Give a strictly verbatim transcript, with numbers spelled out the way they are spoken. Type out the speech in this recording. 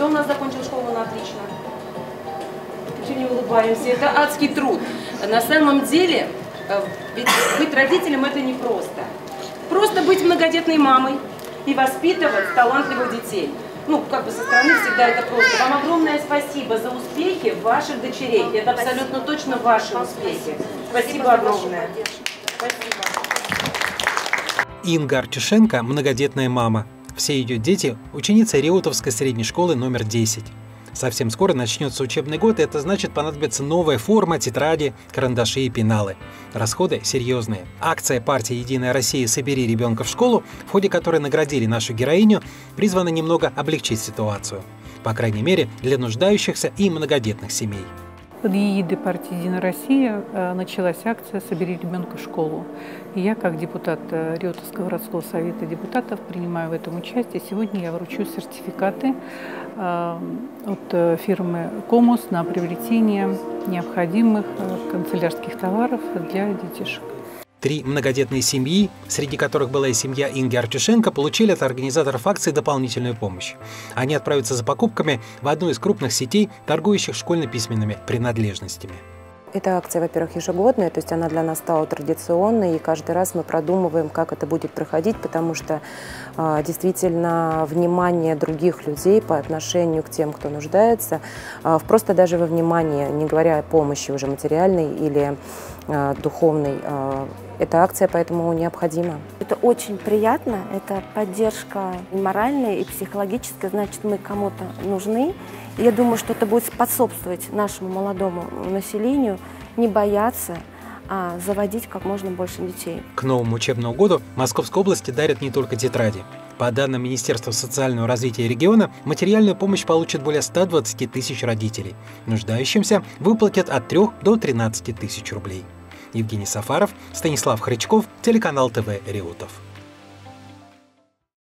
Кто у нас закончил школу на отлично? Почему не улыбаемся? Это адский труд. На самом деле, ведь быть родителем – это непросто. Просто быть многодетной мамой и воспитывать талантливых детей. Ну, как бы со стороны всегда это просто. Вам огромное спасибо за успехи ваших дочерей. Это абсолютно точно ваши успехи. Спасибо огромное. Спасибо. Инга Артюшенко – многодетная мама. Все ее дети – ученицы Реутовской средней школы номер десять. Совсем скоро начнется учебный год, и это значит, понадобится новая форма, тетради, карандаши и пеналы. Расходы серьезные. Акция партии «Единая Россия. Собери ребенка в школу», в ходе которой наградили нашу героиню, призвана немного облегчить ситуацию. По крайней мере, для нуждающихся и многодетных семей. Под эгидой партии «Единая Россия» началась акция «Собери ребенка в школу». И я, как депутат Реутовского городского совета депутатов, принимаю в этом участие. Сегодня я вручу сертификаты от фирмы «Комус» на приобретение необходимых канцелярских товаров для детишек. Три многодетные семьи, среди которых была и семья Инги Артюшенко, получили от организаторов акции дополнительную помощь. Они отправятся за покупками в одну из крупных сетей, торгующих школьно-письменными принадлежностями. Эта акция, во-первых, ежегодная, то есть она для нас стала традиционной, и каждый раз мы продумываем, как это будет проходить, потому что э, действительно внимание других людей по отношению к тем, кто нуждается, э, просто даже во внимании, не говоря о помощи уже материальной или э, духовной, э, эта акция поэтому необходима. Это очень приятно, это поддержка и моральная, и психологическая, значит, мы кому-то нужны. И я думаю, что это будет способствовать нашему молодому населению не бояться, а заводить как можно больше детей. К новому учебному году Московской области дарят не только тетради. По данным Министерства социального развития региона, материальную помощь получат более ста двадцати тысяч родителей. Нуждающимся выплатят от трёх до тринадцати тысяч рублей. Евгений Сафаров, Станислав Хрычков, телеканал ТВ Реутов.